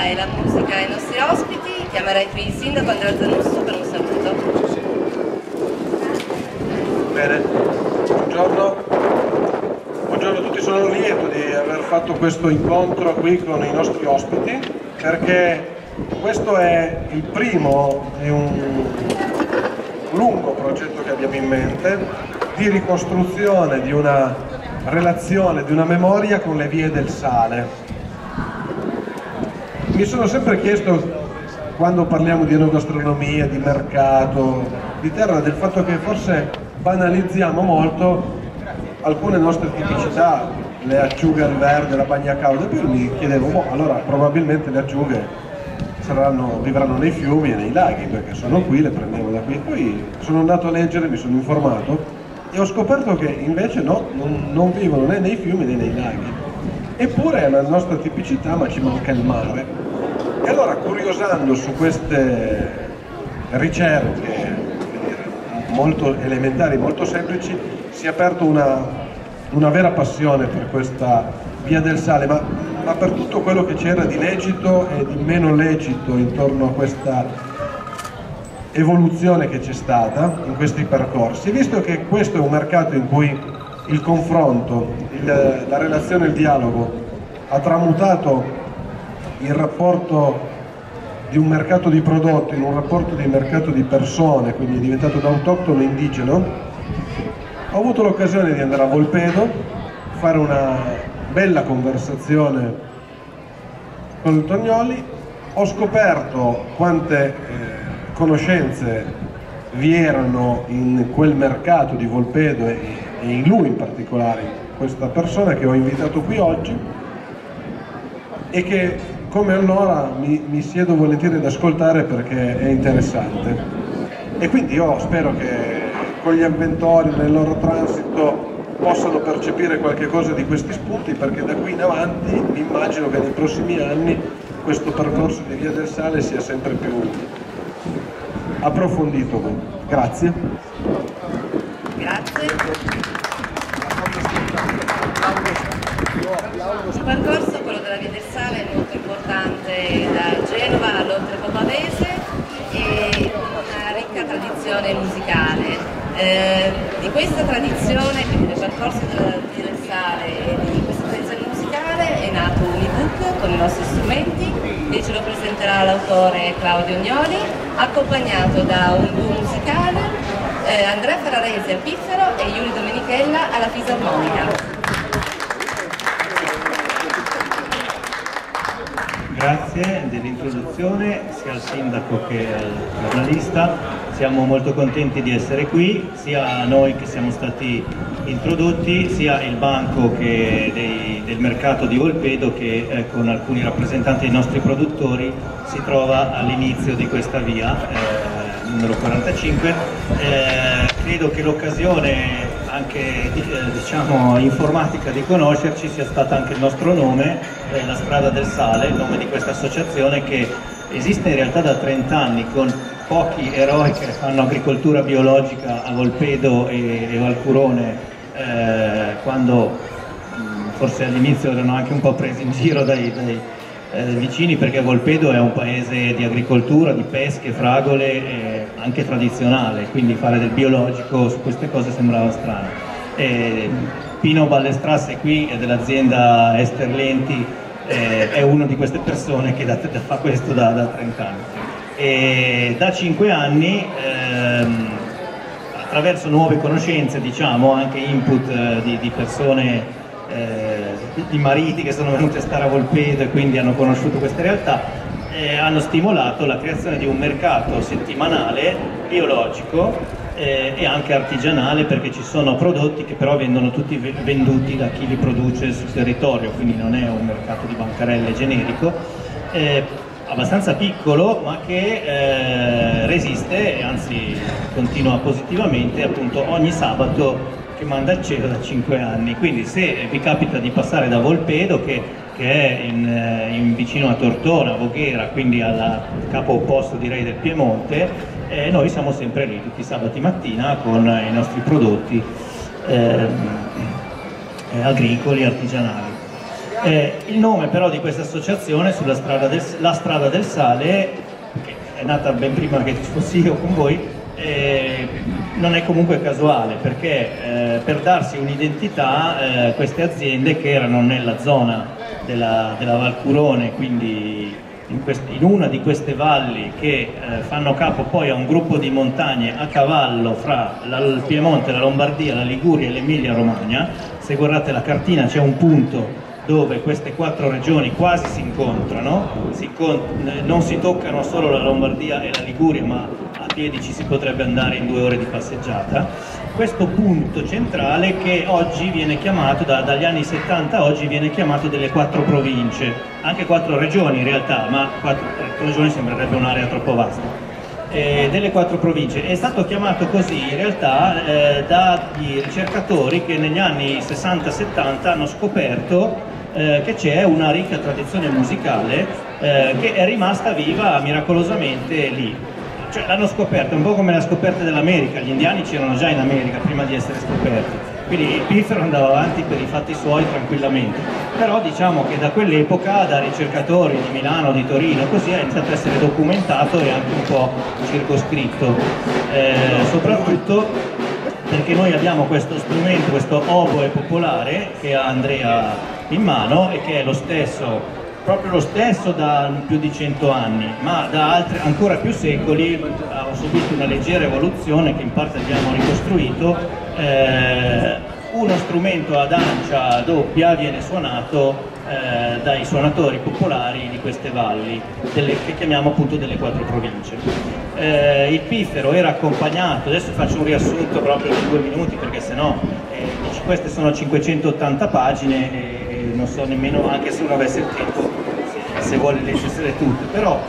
e la musica ai nostri ospiti. Chiamerei qui il sindaco Andrea Zanusso per un saluto. Bene, buongiorno. Buongiorno a tutti, sono lieto di aver fatto questo incontro qui con i nostri ospiti perché questo è il primo di un lungo progetto che abbiamo in mente di ricostruzione di una relazione, di una memoria con le vie del sale. Mi sono sempre chiesto, quando parliamo di enogastronomia, di mercato, di terra, del fatto che forse banalizziamo molto alcune nostre tipicità, le acciughe al verde, la bagna cauda, e poi mi chiedevo, allora probabilmente le acciughe vivranno nei fiumi e nei laghi, perché sono qui, le prendiamo da qui. Poi sono andato a leggere, mi sono informato e ho scoperto che invece no, non vivono né nei fiumi né nei laghi. Eppure è una nostra tipicità, ma ci manca il mare. E allora, curiosando su queste ricerche molto elementari, molto semplici, si è aperta una vera passione per questa via del sale, ma per tutto quello che c'era di lecito e di meno lecito intorno a questa evoluzione che c'è stata in questi percorsi. Visto che questo è un mercato in cui il confronto, la relazione, il dialogo ha tramutato il rapporto di un mercato di prodotti in un rapporto di mercato di persone, quindi è diventato da autoctono indigeno, ho avuto l'occasione di andare a Volpedo, fare una bella conversazione con il Tognoli, ho scoperto quante conoscenze vi erano in quel mercato di Volpedo e in lui in particolare, questa persona che ho invitato qui oggi e che come allora mi siedo volentieri ad ascoltare perché è interessante. E quindi io spero che con gli avventori nel loro transito possano percepire qualche cosa di questi spunti, perché da qui in avanti mi immagino che nei prossimi anni questo percorso di Via del Sale sia sempre più approfondito. Grazie. Grazie. Il percorso, quello della Via del Sale, è molto importante da Genova all'Oltrepo Pavese e una ricca tradizione musicale. Di questa tradizione, quindi del percorso della Via del Sale e di questa tradizione musicale è nato un ebook con i nostri strumenti che ce lo presenterà l'autore Claudio Ognoli, accompagnato da un duo musicale, Andrea Ferraresi al piffero e Iuri Domenichella alla fisarmonica. Grazie dell'introduzione sia al sindaco che al giornalista. Siamo molto contenti di essere qui, sia noi che siamo stati introdotti, sia il banco del mercato di Volpedo che con alcuni rappresentanti dei nostri produttori si trova all'inizio di questa via, numero 45. Credo che l'occasione anche diciamo informatica di conoscerci sia stata anche il nostro nome, la Strada del Sale, il nome di questa associazione che esiste in realtà da 30 anni con pochi eroi che fanno agricoltura biologica a Volpedo e Valcurone, quando forse all'inizio erano anche un po' presi in giro dai vicini, perché Volpedo è un paese di agricoltura, di pesche, fragole, anche tradizionale, quindi fare del biologico su queste cose sembrava strano. Pino Ballestras è qui, è dell'azienda Esterlenti, è una di queste persone che fa questo da 30 anni. E da 5 anni, attraverso nuove conoscenze, diciamo, anche input di persone, di mariti che sono venuti a stare a Volpedo e quindi hanno conosciuto queste realtà, hanno stimolato la creazione di un mercato settimanale biologico e anche artigianale, perché ci sono prodotti che però vengono tutti venduti da chi li produce sul territorio, quindi non è un mercato di bancarelle generico, abbastanza piccolo ma che resiste e anzi continua positivamente, appunto ogni sabato, che manda al cielo da 5 anni. Quindi se vi capita di passare da Volpedo, che è in vicino a Tortona, Voghera, quindi al capo opposto direi del Piemonte, noi siamo sempre lì tutti i sabati mattina con i nostri prodotti agricoli, artigianali. Il nome però di questa associazione, La Strada del Sale, che è nata ben prima che ci fossi io con voi, non è comunque casuale, perché per darsi un'identità queste aziende che erano nella zona della Val Curone, quindi in una di queste valli che fanno capo poi a un gruppo di montagne a cavallo fra il Piemonte, la Lombardia, la Liguria e l'Emilia Romagna. Se guardate la cartina c'è un punto dove queste 4 regioni quasi si incontrano, non si toccano solo la Lombardia e la Liguria, ma a piedi ci si potrebbe andare in 2 ore di passeggiata. Questo punto centrale che oggi viene chiamato, dagli anni 70 a oggi viene chiamato delle 4 province, anche 4 regioni in realtà, ma 4 regioni sembrerebbe un'area troppo vasta. Delle 4 province è stato chiamato così in realtà dagli ricercatori che negli anni 60-70 hanno scoperto che c'è una ricca tradizione musicale che è rimasta viva miracolosamente lì. Cioè, l'hanno scoperta un po' come la scoperta dell'America, gli indiani c'erano già in America prima di essere scoperti, quindi il piffero andava avanti per i fatti suoi tranquillamente, però diciamo che da quell'epoca, da ricercatori di Milano, di Torino, così è iniziato a essere documentato e anche un po' circoscritto, soprattutto perché noi abbiamo questo strumento, questo oboe popolare che ha Andrea in mano e che è lo stesso, proprio lo stesso da più di 100 anni, ma da altri ancora più secoli ha subito una leggera evoluzione che in parte abbiamo ricostruito. Uno strumento ad ancia doppia viene suonato dai suonatori popolari di queste valli, che chiamiamo appunto delle 4 province. Il piffero era accompagnato, adesso faccio un riassunto proprio di 2 minuti perché sennò queste sono 580 pagine e non so nemmeno, anche se uno avesse il tempo, se vuole leggersele tutte, però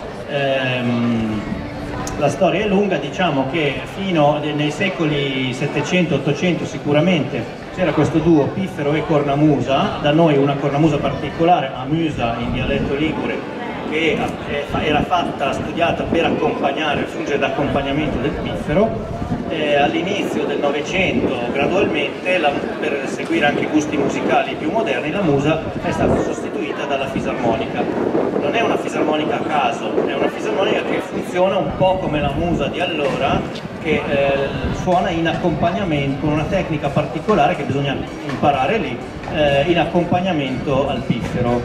la storia è lunga. Diciamo che fino nei secoli 700-800 sicuramente c'era questo duo piffero e cornamusa, da noi una cornamusa particolare, amusa in dialetto ligure, che era studiata per accompagnare, fungere da accompagnamento del piffero. All'inizio del Novecento, gradualmente, per seguire anche gusti musicali più moderni, la musa è stata sostituita dalla fisarmonica. Non è una fisarmonica a caso, è una fisarmonica che funziona un po' come la musa di allora, che suona in accompagnamento, con una tecnica particolare che bisogna imparare lì, in accompagnamento al piffero.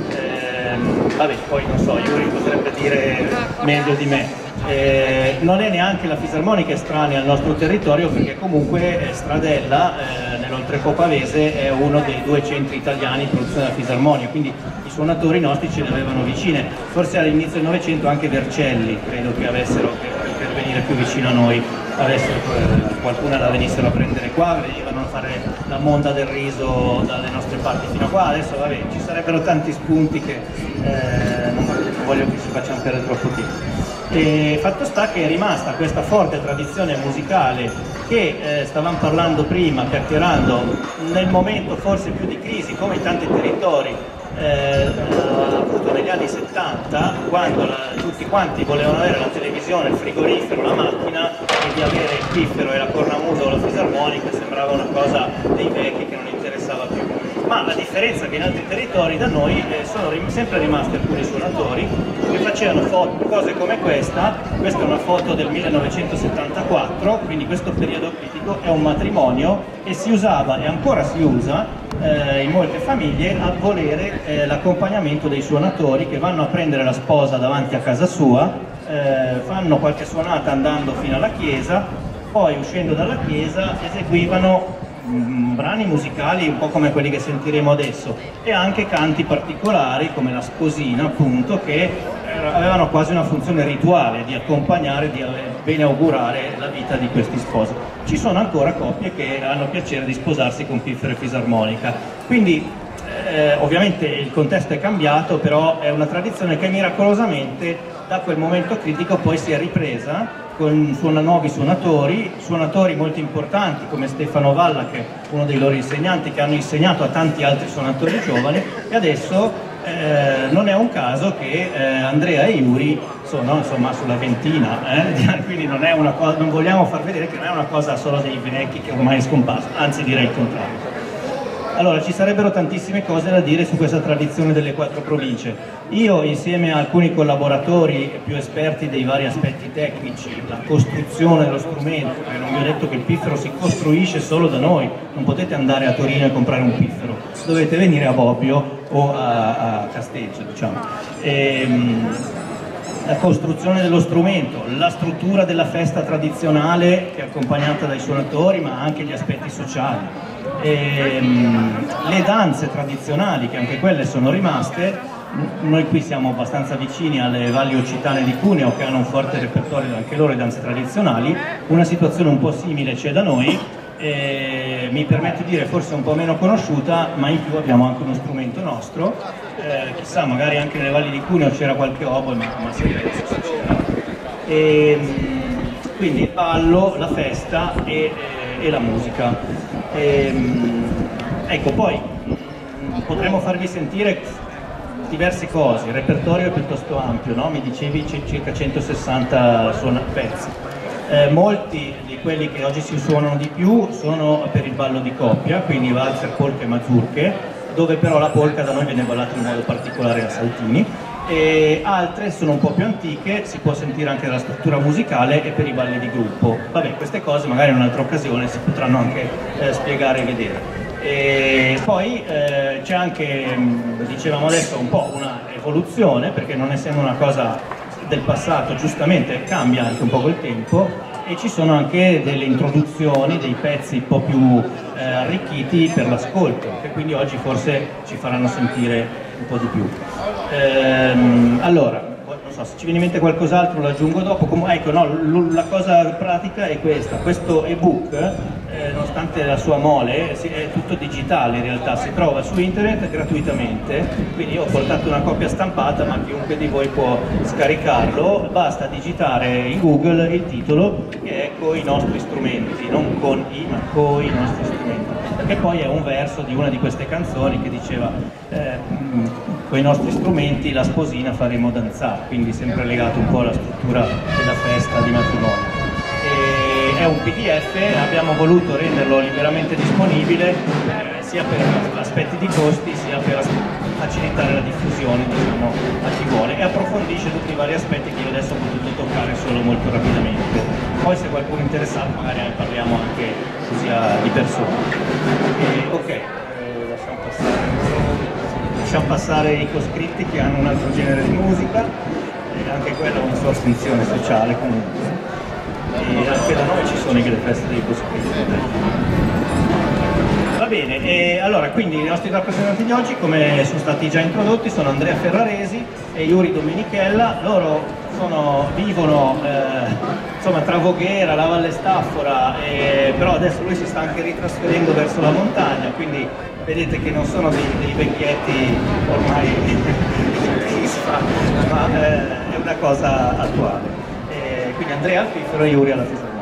Vabbè, poi non so, Yuri potrebbe dire meglio di me. Non è neanche la fisarmonica estranea al nostro territorio, perché comunque Stradella, nell'Oltrepo Pavese, è uno dei 2 centri italiani di produzione della fisarmonica, quindi i suonatori nostri ce le avevano vicine. Forse all'inizio del Novecento anche Vercelli, credo che avessero, per venire più vicino a noi, qualcuna la venissero a prendere qua, venivano a fare la monda del riso dalle nostre parti fino a qua. Adesso vabbè, ci sarebbero tanti spunti che non voglio che ci facciamo perdere troppo tempo. E fatto sta che è rimasta questa forte tradizione musicale che stavamo parlando prima, chiacchierando, nel momento forse più di crisi, come in tanti territori, appunto negli anni 70, quando tutti quanti volevano avere la televisione, il frigorifero, la macchina, e di avere il piffero e la cornamusa o la fisarmonica sembrava una cosa dei vecchi che non interessava più. Ma la differenza è che in altri territori da noi sono sempre rimasti alcuni suonatori che facevano cose come questa. Questa è una foto del 1974, quindi questo periodo critico, è un matrimonio e si usava e ancora si usa in molte famiglie a volere l'accompagnamento dei suonatori che vanno a prendere la sposa davanti a casa sua, fanno qualche suonata andando fino alla chiesa, poi uscendo dalla chiesa eseguivano brani musicali un po' come quelli che sentiremo adesso e anche canti particolari come la sposina, appunto, che avevano quasi una funzione rituale di accompagnare, di bene augurare la vita di questi sposi. Ci sono ancora coppie che hanno piacere di sposarsi con piffero e fisarmonica, quindi ovviamente il contesto è cambiato, però è una tradizione che miracolosamente da quel momento critico poi si è ripresa con nuovi suonatori molto importanti come Stefano Valla, che è uno dei loro insegnanti, che hanno insegnato a tanti altri suonatori giovani, e adesso non è un caso che Andrea e Yuri sono insomma sulla ventina, quindi non è una cosa, non vogliamo far vedere che non è una cosa solo dei vecchi che ormai è scomparsa, anzi direi il contrario. Allora, ci sarebbero tantissime cose da dire su questa tradizione delle 4 province. Io, insieme a alcuni collaboratori più esperti dei vari aspetti tecnici, la costruzione dello strumento, perché non vi ho detto che il piffero si costruisce solo da noi, non potete andare a Torino e comprare un piffero, dovete venire a Bobbio o a Casteggio, diciamo. La costruzione dello strumento, la struttura della festa tradizionale che è accompagnata dai suonatori, ma anche gli aspetti sociali, le danze tradizionali, che anche quelle sono rimaste. Noi qui siamo abbastanza vicini alle valli occitane di Cuneo, che hanno un forte repertorio anche loro di danze tradizionali. Una situazione un po' simile c'è da noi, mi permetto di dire forse un po' meno conosciuta, ma in più abbiamo anche uno strumento nostro, chissà, magari anche nelle valli di Cuneo c'era qualche oboe, ma se penso se c'era. Quindi il ballo, la festa e la musica. Ecco, poi potremmo farvi sentire diverse cose. Il repertorio è piuttosto ampio, no? Mi dicevi circa 160 pezzi. Molti di quelli che oggi si suonano di più sono per il ballo di coppia, quindi valzer, polka e mazurche, dove però la polka da noi viene ballata in modo particolare a saltini, e altre sono un po' più antiche, si può sentire anche dalla struttura musicale, e per i balli di gruppo. Vabbè, queste cose magari in un'altra occasione si potranno anche spiegare e vedere. E poi c'è anche, dicevamo adesso, un po' una evoluzione, perché non essendo una cosa del passato, giustamente cambia anche un po' col tempo, e ci sono anche delle introduzioni, dei pezzi un po' più arricchiti per l'ascolto, che quindi oggi forse ci faranno sentire un po' di più. Allora, non so, se ci viene in mente qualcos'altro lo aggiungo dopo. Ecco, no, la cosa pratica è questa: questo ebook, nonostante la sua mole, è tutto digitale in realtà, si trova su internet gratuitamente, quindi io ho portato una copia stampata, ma chiunque di voi può scaricarlo, basta digitare in Google il titolo, che è Coi nostri strumenti, non con i, ma coi nostri strumenti, che poi è un verso di una di queste canzoni che diceva con i nostri strumenti la sposina faremo danzare, quindi sempre legato un po' alla struttura della festa di matrimonio. È un PDF, abbiamo voluto renderlo liberamente disponibile sia per aspetti di costi sia per facilitare la diffusione, diciamo, a chi vuole, e approfondisce tutti i vari aspetti che io adesso ho potuto toccare solo molto rapidamente. Poi se qualcuno è interessato magari ne parliamo anche così di persona. Ok, lasciamo passare i coscritti che hanno un altro genere di musica, e anche quella ha una sua funzione sociale comunque. E anche da noi ci sono le feste dei coscritti. Va bene, e allora quindi i nostri rappresentanti di oggi, come sono stati già introdotti, sono Andrea Ferraresi e Yuri Domenichella. Loro vivono insomma tra Voghera, la Valle Staffora, però adesso lui si sta anche ritrasferendo verso la montagna, quindi vedete che non sono dei vecchietti ormai ma è una cosa attuale. Quindi Andrea al piffero e Yuri alla fisarmonica.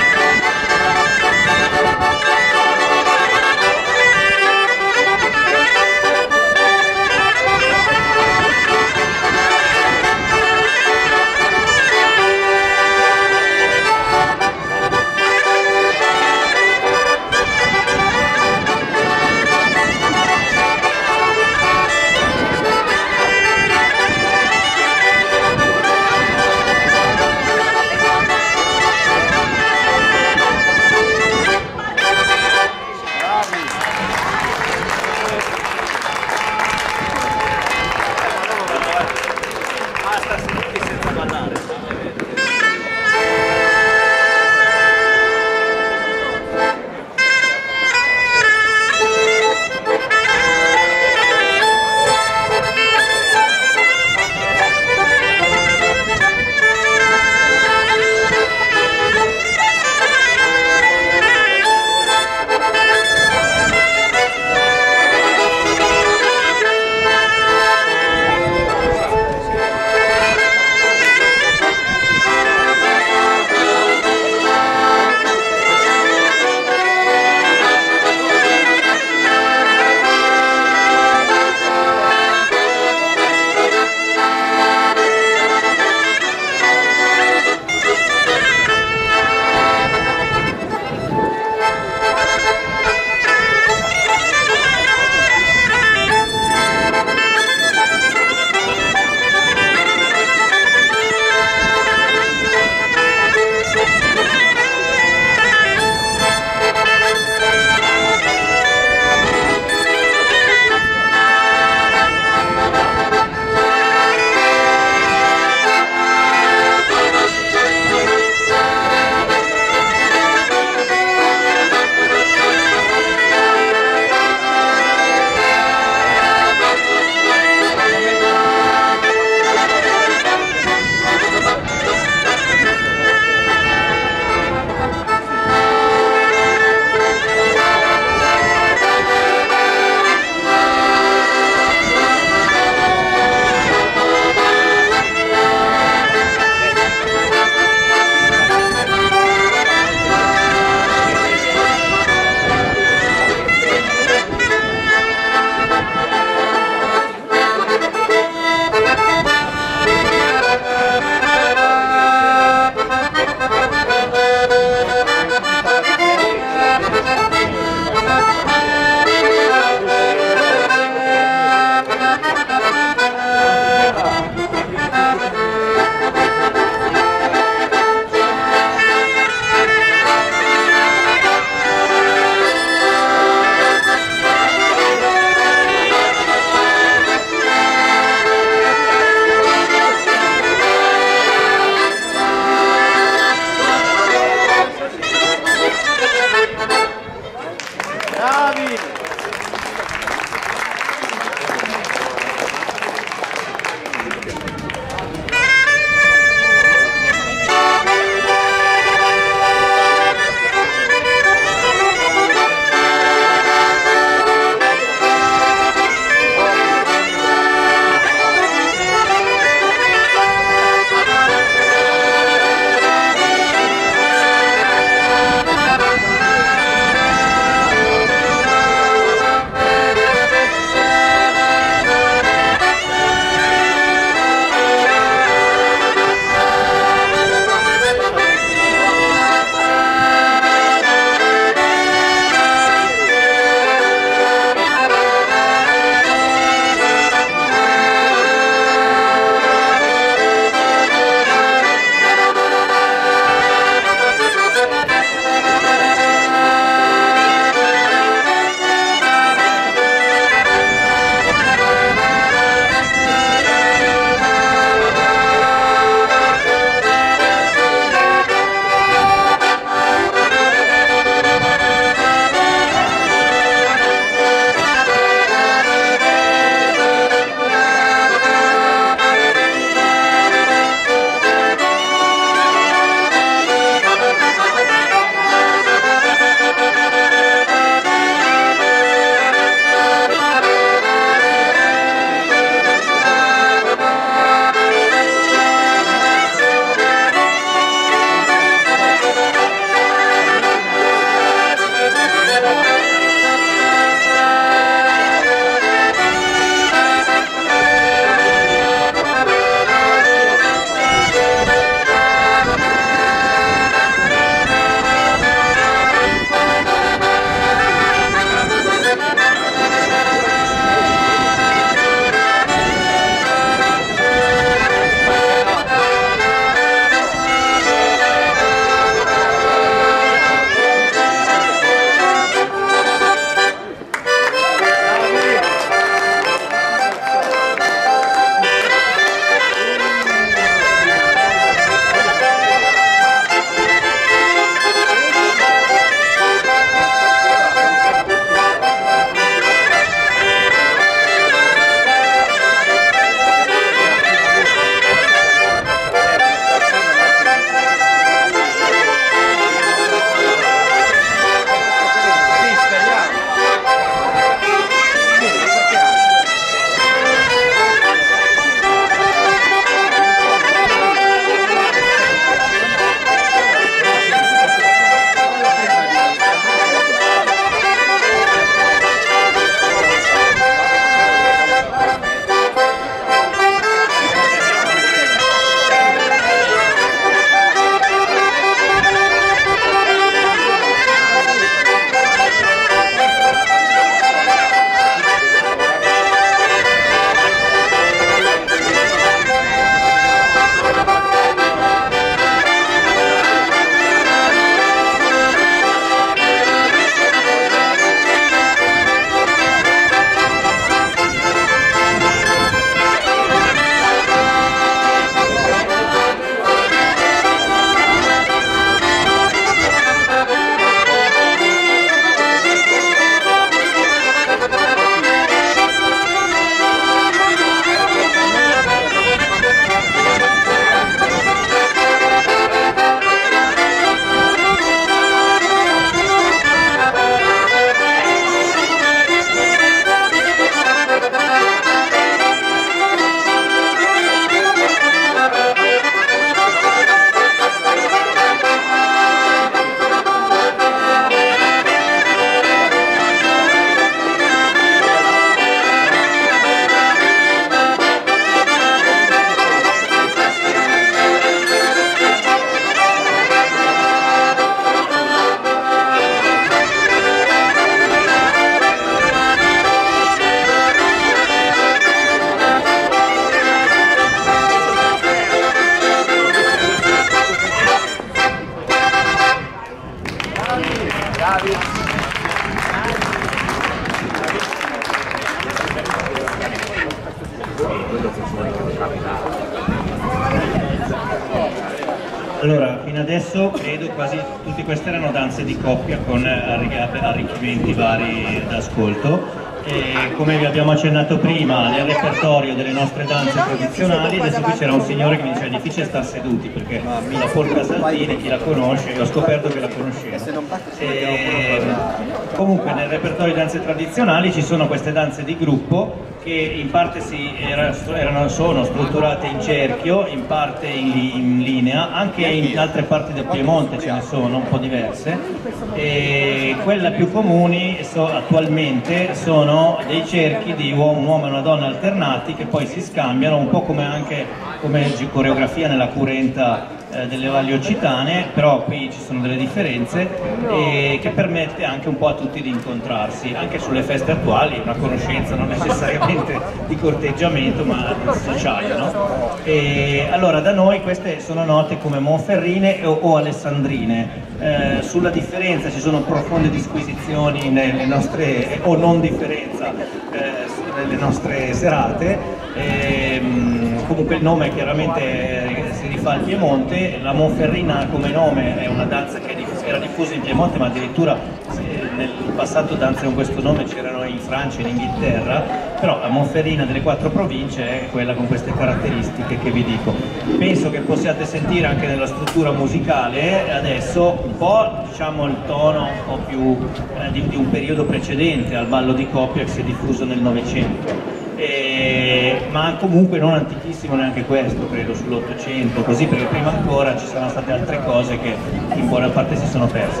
Allora, fino adesso credo quasi tutte queste erano danze di coppia con arricchimenti vari d'ascolto. E come vi abbiamo accennato prima, nel repertorio delle nostre danze tradizionali, adesso qui c'era un signore che mi diceva è difficile star seduti perché la polka Saltini, chi la conosce, io ho scoperto che la conoscevo. Comunque nel repertorio di danze tradizionali ci sono queste danze di gruppo che in parte sono strutturate in cerchio, in parte in linea, anche in altre parti del Piemonte ce ne sono un po' diverse, e quelle più comuni attualmente sono dei cerchi di un uomo e una donna alternati che poi si scambiano, un po' come anche come coreografia nella curenta delle valli occitane, però qui ci sono delle differenze, e che permette anche un po' a tutti di incontrarsi, anche sulle feste attuali, una conoscenza non necessariamente di corteggiamento ma sociale, no? E allora da noi queste sono note come monferrine o alessandrine. Sulla differenza ci sono profonde disquisizioni nelle nostre, o non differenza, nelle nostre serate. Comunque il nome chiaramente si rifà al Piemonte. La monferrina come nome è una danza che era diffusa in Piemonte, ma addirittura nel passato danze con questo nome c'erano in Francia e in Inghilterra, però la monferrina delle 4 province è quella con queste caratteristiche che vi dico. Penso che possiate sentire anche nella struttura musicale adesso un po', diciamo, il tono un po' più di un periodo precedente al ballo di coppia che si è diffuso nel Novecento. Ma comunque non antichissimo neanche questo, credo sull'800, così, perché prima ancora ci sono state altre cose che in buona parte si sono perse.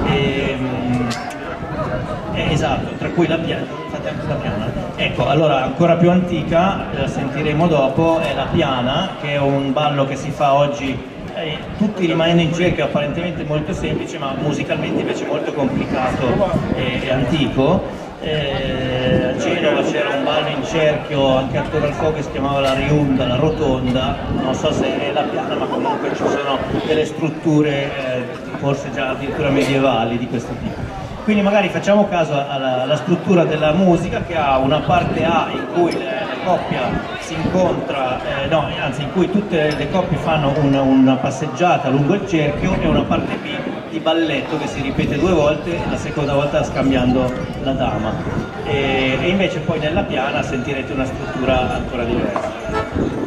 Esatto, tra cui la piana, fate anche la piana. Ecco, allora ancora più antica, la sentiremo dopo, è la piana, che è un ballo che si fa oggi, tutti rimanendo in cerchio, apparentemente molto semplice, ma musicalmente invece molto complicato e antico. A Genova c'era un ballo in cerchio anche attorno al fuoco che si chiamava la riunda, la rotonda, non so se è la piana, ma comunque ci sono delle strutture forse già addirittura medievali di questo tipo. Quindi magari facciamo caso alla struttura della musica, che ha una parte A in cui la coppia si incontra, anzi in cui tutte le coppie fanno una passeggiata lungo il cerchio, e una parte B di balletto che si ripete 2 volte, la seconda volta scambiando la dama, e invece poi nella piana sentirete una struttura ancora diversa.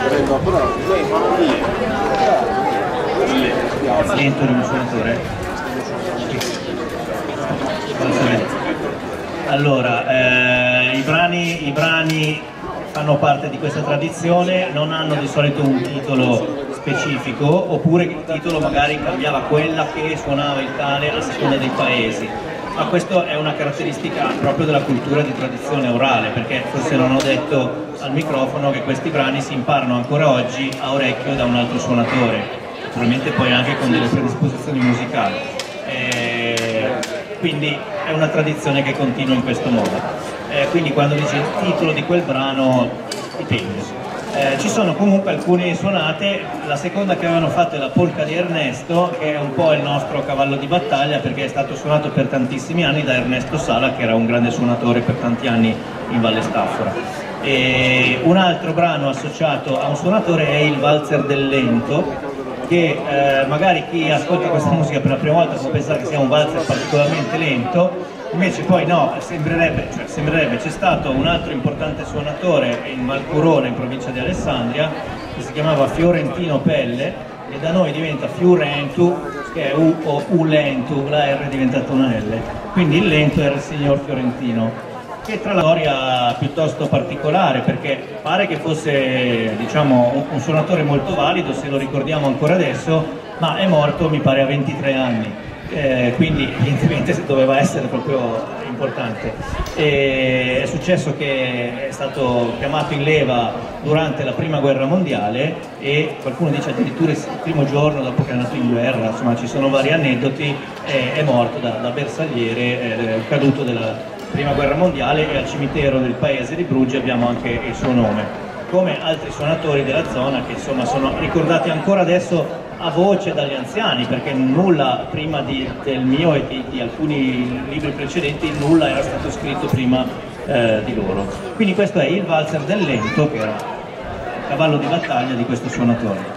Lento di un suonatore. Allora, i brani fanno parte di questa tradizione, non hanno di solito un titolo specifico, oppure il titolo magari cambiava quella che suonava il tale a seconda dei paesi. Ma questo è una caratteristica proprio della cultura di tradizione orale, perché forse non ho detto al microfono che questi brani si imparano ancora oggi a orecchio da un altro suonatore, naturalmente poi anche con delle predisposizioni musicali. Quindi è una tradizione che continua in questo modo. Quindi quando dice il titolo di quel brano dipende. Ci sono comunque alcune suonate, la seconda che avevano fatto è la polka di Ernesto, che è un po' il nostro cavallo di battaglia perché è stato suonato per tantissimi anni da Ernesto Sala, che era un grande suonatore per tanti anni in Valle Staffora. E un altro brano associato a un suonatore è il valzer del lento, che magari chi ascolta questa musica per la prima volta può pensare che sia un valzer particolarmente lento, invece poi no, sembrerebbe, c'è stato un altro importante suonatore in Valcurona, in provincia di Alessandria, che si chiamava Fiorentino Pelle, e da noi diventa Fiurentu, che è U o U lentu, la R è diventata una L, quindi il lento era il signor Fiorentino, che tra la storia piuttosto particolare, perché pare che fosse, diciamo, un suonatore molto valido, se lo ricordiamo ancora adesso, ma è morto mi pare a 23 anni, quindi evidentemente doveva essere proprio importante. È successo che è stato chiamato in leva durante la prima guerra mondiale e qualcuno dice addirittura il primo giorno dopo che è andato in guerra, insomma ci sono vari aneddoti, è morto da bersagliere, caduto della prima guerra mondiale, e al cimitero del paese di Brugia abbiamo anche il suo nome, come altri suonatori della zona che insomma sono ricordati ancora adesso a voce dagli anziani, perché nulla prima del mio e di alcuni libri precedenti, nulla era stato scritto prima di loro. Quindi questo è il valzer del lento, che era il cavallo di battaglia di questo suonatore.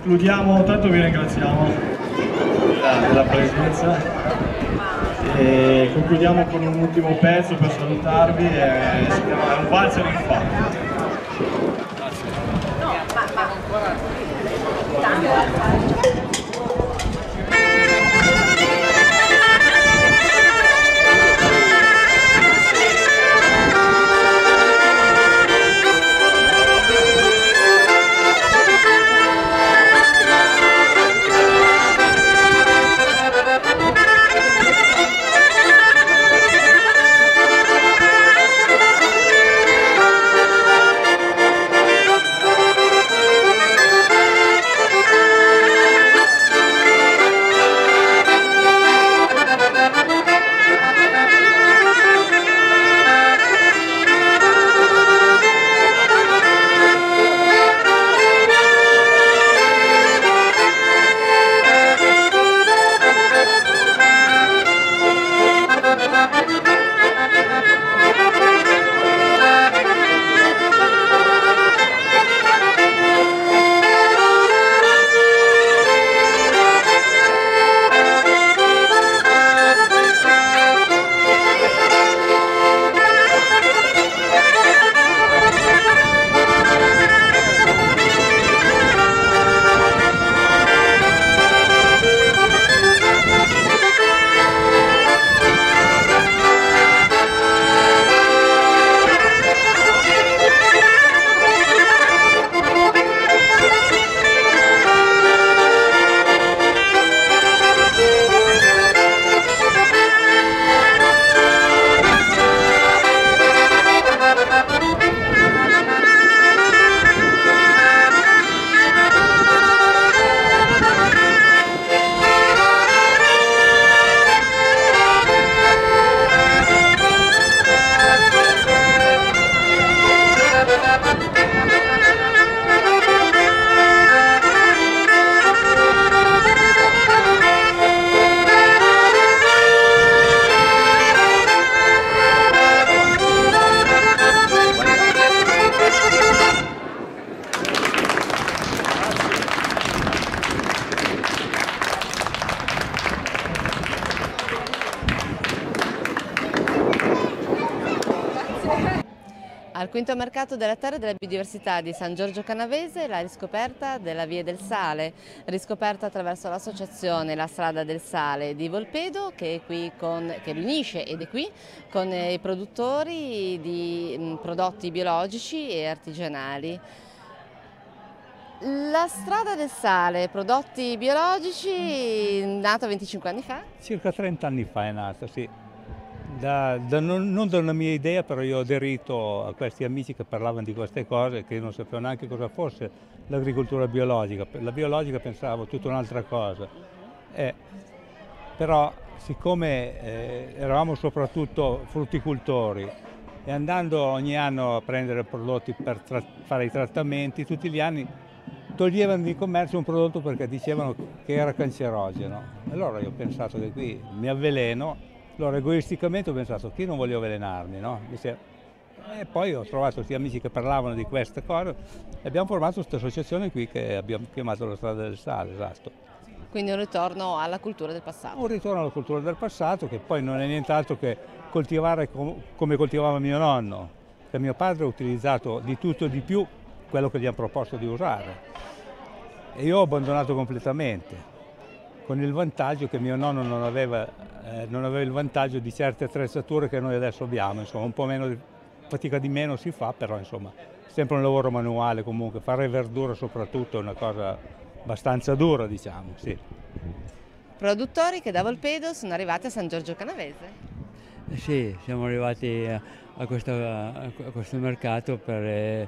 concludiamo, tanto vi ringraziamo della presenza. E concludiamo con un ultimo pezzo per salutarvi, si chiama Un valzer in fa. Al quinto mercato della terra e della biodiversità di San Giorgio Canavese la riscoperta della Via del Sale, riscoperta attraverso l'associazione La Strada del Sale di Volpedo che riunisce ed è qui con i produttori di prodotti biologici e artigianali. La Strada del Sale, prodotti biologici, nata 25 anni fa? Circa 30 anni fa è nata, sì. Non da una mia idea, però io ho aderito a questi amici che parlavano di queste cose, che non sapevano neanche cosa fosse l'agricoltura biologica. La biologica pensavo tutta un'altra cosa. Però siccome eravamo soprattutto frutticoltori e andando ogni anno a prendere prodotti per fare i trattamenti, tutti gli anni toglievano di commercio un prodotto perché dicevano che era cancerogeno. Allora io ho pensato che qui mi avveleno. Allora egoisticamente ho pensato che io non voglio avvelenarmi, no? E poi ho trovato questi amici che parlavano di queste cose e abbiamo formato questa associazione qui che abbiamo chiamato La Strada del Sale, esatto. Quindi un ritorno alla cultura del passato. Un ritorno alla cultura del passato che poi non è nient'altro che coltivare come coltivava mio nonno, che mio padre ha utilizzato di tutto e di più quello che gli hanno proposto di usare. E io ho abbandonato completamente, con il vantaggio che mio nonno non aveva il vantaggio di certe attrezzature che noi adesso abbiamo, insomma un po' meno fatica di meno si fa, però insomma sempre un lavoro manuale comunque, fare verdura soprattutto è una cosa abbastanza dura, diciamo, sì. Produttori che da Volpedo sono arrivati a San Giorgio Canavese. Sì, siamo arrivati a questo mercato per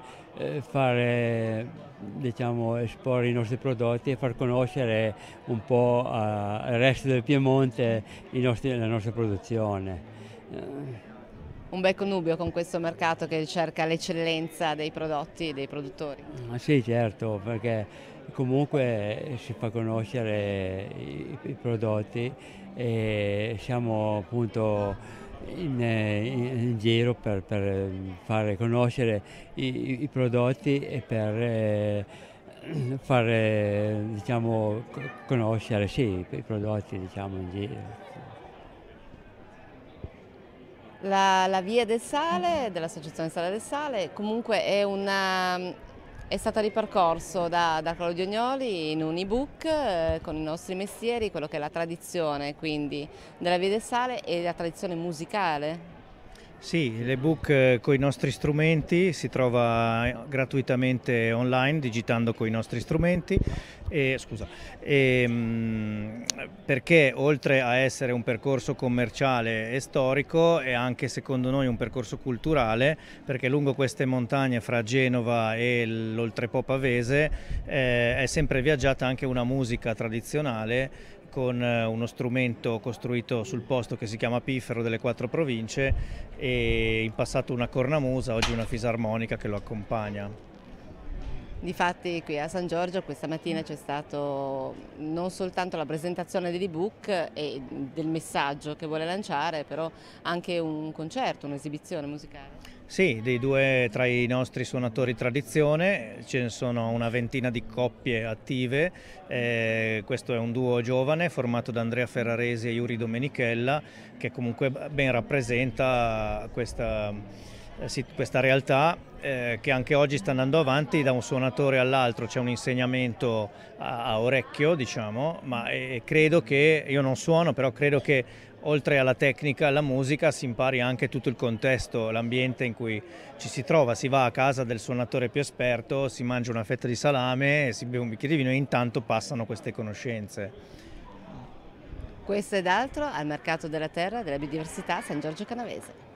diciamo, esporre i nostri prodotti e far conoscere un po' al resto del Piemonte la nostra produzione. Un bel connubio con questo mercato che cerca l'eccellenza dei prodotti e dei produttori. Sì, certo, perché comunque si fa conoscere i prodotti e siamo appunto in giro per fare conoscere i prodotti e per fare, diciamo, conoscere, sì, i prodotti, diciamo, in giro. La Via del Sale, dell'Associazione Sale del Sale, comunque è stata ripercorso da Claudio Agnoli in un ebook con i nostri mestieri, quello che è la tradizione quindi della Via del Sale e la tradizione musicale. Sì, l'ebook con i nostri strumenti si trova gratuitamente online digitando con i nostri strumenti perché oltre a essere un percorso commerciale e storico è anche secondo noi un percorso culturale, perché lungo queste montagne fra Genova e l'Oltrepo Pavese è sempre viaggiata anche una musica tradizionale con uno strumento costruito sul posto che si chiama Piffero delle 4 province e in passato una cornamusa, oggi una fisarmonica che lo accompagna. Difatti qui a San Giorgio questa mattina c'è stato non soltanto la presentazione dell'ebook e del messaggio che vuole lanciare, però anche un concerto, un'esibizione musicale. Sì, dei due tra i nostri suonatori tradizione, ce ne sono una ventina di coppie attive, questo è un duo giovane formato da Andrea Ferraresi e Yuri Domenichella che comunque ben rappresenta questa realtà che anche oggi sta andando avanti da un suonatore all'altro, c'è un insegnamento a orecchio, diciamo, ma credo che, io non suono, però credo che oltre alla tecnica e alla musica si impari anche tutto il contesto, l'ambiente in cui ci si trova, si va a casa del suonatore più esperto, si mangia una fetta di salame, si beve un bicchiere di vino e intanto passano queste conoscenze. Questo ed altro al Mercato della Terra della Biodiversità San Giorgio Canavese.